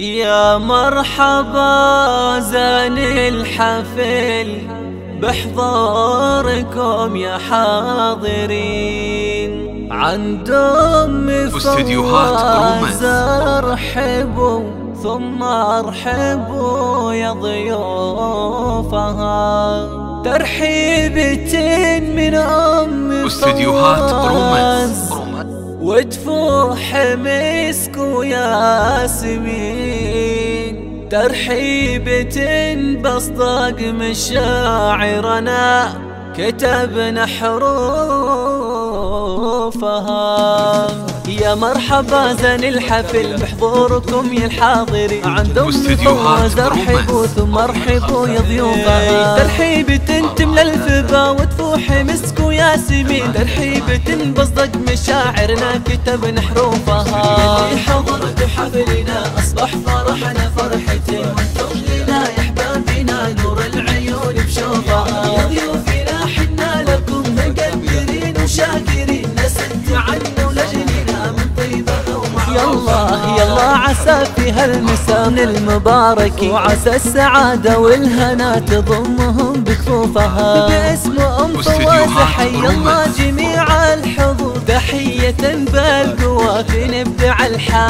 يا مرحبا زان الحفل بحضوركم يا حاضرين، عند أم فواز ارحبوا ثم ارحبوا يا ضيوفها، ترحيبة من أم فواز وتفوح مسك وياسمين، ترحيبة بصدق مشاعرنا كتبنا حروفها. يا مرحبا زين الحفل بحضوركم يا الحاضرين، عند أم فواز ارحبوا ثم ارحبوا يا ضيوفها، ترحيبة تملى الفبا وتفوح مسك وياسمين، ترحيبة بصدق مشاعرنا كتبنا حروفها. اللي حضر بحفلنا أصبح فرحنا فرحة، وانتم لنا يا أحبابنا نور العيون بشوفها، يا ضيوفنا حنا لكم مقدرين وشاكرين، نسد عنا ولجلنا من طيبها ومعروفها. يلا عسى في هالمساء المبارك، وعسى السعادة والهنا تضمهم بكفوفها، باسم أم فواز حي الله جميع الحضور، تحية بالقوافي نبدع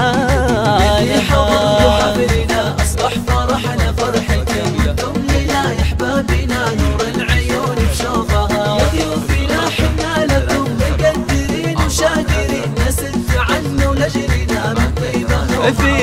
الحال. اللي حضر بحفلنا أصبح فرحنا فرحة، وانتم لنا يا أحبابنا نور العيون بشوفها، يا ضيوفنا حنا لكم مقدرين وشاكرين، نسد عنا ولجلنا من طيبها. في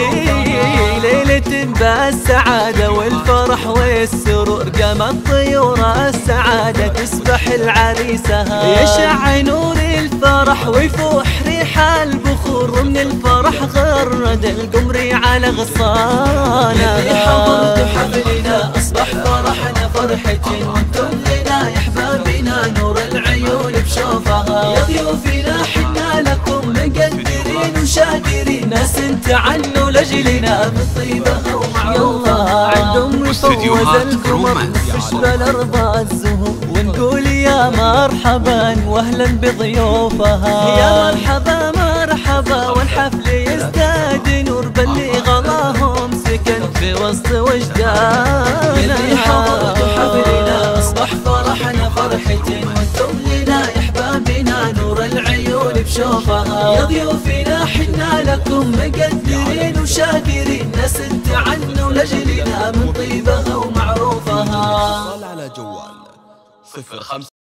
ليلة بالسعادة والفرح والسرور، قامت طيور السعادة تسبح العريسها، يشع نور الفرح ويفوح ريح البخور، من الفرح غرد القمر على غصانها. اللي حضر بحفلنا أصبح فرحنا فرحة، وانتم لنا يا أحبابنا نور العيون بشوفها، يا ضيوفنا حنا لكم مقدرين وشاكرين، ناس انت عنه لجلنا من طيبها ومعروفها. عند أم فواز القمر نفش بالأرض الزهور، ونقول يا مرحبا واهلا بضيوفها، يا مرحبا مرحبا والحفل يزداد نور، بلغ اللهم سكن في وسط وجداننا. اللي حضر بحفلنا أصبح فرحنا فرحة، وانتم لنا يا أحبابنا نور العيون بشوفها، يا ضيوفنا حنا لكم مقدرين وشاكرين، نسد عنا ولجلنا من طيبها ومعروفها. على جوال 05